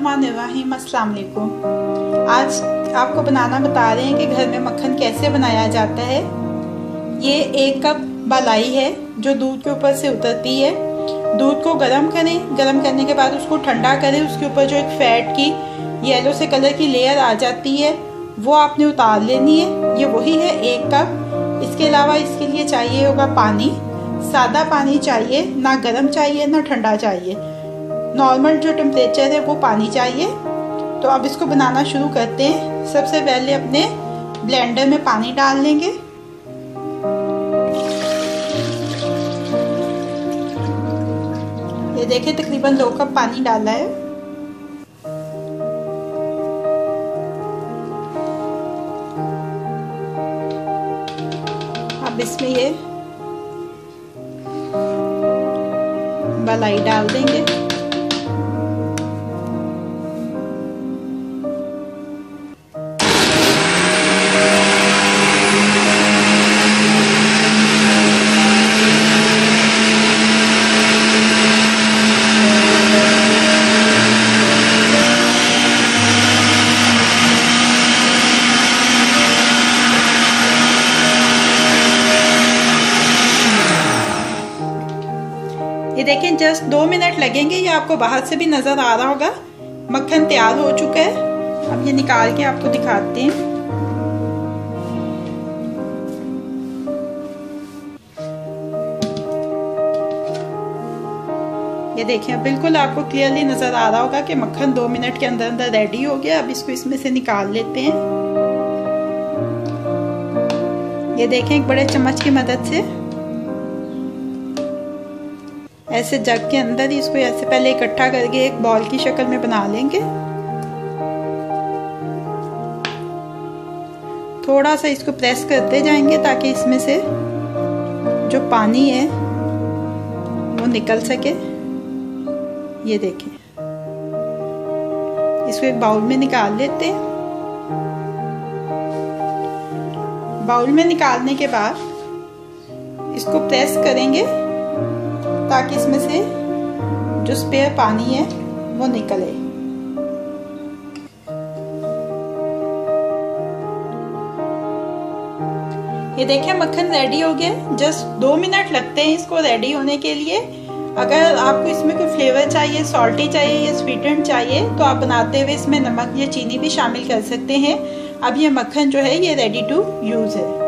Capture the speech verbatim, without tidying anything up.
बिस्मिल्लाहिर्रहमानिर्रहीम। अस्सलाम वालेकुम। आज आपको बनाना बता रहे हैं कि घर में मक्खन कैसे बनाया जाता है। ये एक कप मलाई है जो दूध के ऊपर से उतरती है। दूध को गर्म करें, गर्म करने के बाद उसको ठंडा करें। उसके ऊपर जो एक फैट की येलो से कलर की लेयर आ जाती है वो आपने उतार लेनी है। ये वही है एक कप। इसके अलावा इसके लिए चाहिए होगा पानी। सादा पानी चाहिए, ना गर्म चाहिए ना ठंडा चाहिए, नॉर्मल जो टेम्परेचर है वो पानी चाहिए। तो अब इसको बनाना शुरू करते हैं। सबसे पहले अपने ब्लेंडर में पानी डाल लेंगे। ये देखिए तकरीबन दो कप पानी डाला है। अब इसमें ये मलाई डाल देंगे। ये देखें जस्ट दो मिनट लगेंगे। ये आपको बाहर से भी नजर आ रहा होगा मक्खन तैयार हो चुका है। अब ये निकाल के आपको दिखाते हैं। ये देखें बिल्कुल आपको क्लियरली नजर आ रहा होगा कि मक्खन दो मिनट के अंदर अंदर रेडी हो गया। अब इसको इसमें से निकाल लेते हैं। ये देखें एक बड़े चम्मच की मदद से ऐसे जग के अंदर ही इसको ऐसे पहले इकट्ठा करके एक बॉल की शक्ल में बना लेंगे। थोड़ा सा इसको प्रेस करते जाएंगे ताकि इसमें से जो पानी है वो निकल सके। ये देखें, इसको एक बाउल में निकाल लेते हैं। बाउल में निकालने के बाद इसको प्रेस करेंगे ताकि इसमें से जो स्पेयर पानी है वो निकले। ये देखिए मक्खन रेडी हो गया। जस्ट दो मिनट लगते हैं इसको रेडी होने के लिए। अगर आपको इसमें कोई फ्लेवर चाहिए, सॉल्टी चाहिए या स्वीटेंड चाहिए तो आप बनाते हुए इसमें नमक या चीनी भी शामिल कर सकते हैं। अब ये मक्खन जो है ये रेडी टू यूज है।